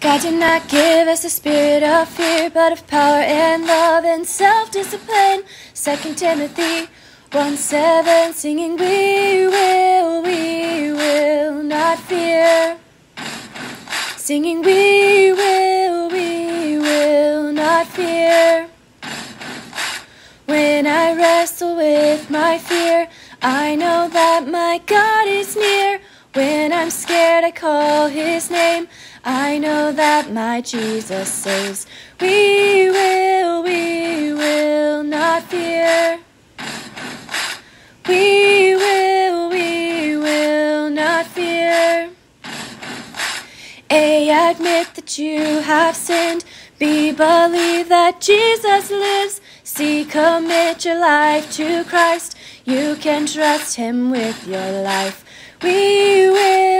God did not give us a spirit of fear, but of power and love and self-discipline. 2 Timothy 1:7, singing, we will not fear. Singing, we will not fear. When I wrestle with my fear, I know that my God is near. When I'm scared, I call his name. I know that my Jesus saves. We will not fear. We will not fear. A, admit that you have sinned. B, believe that Jesus lives. C, commit your life to Christ. You can trust him with your life. We will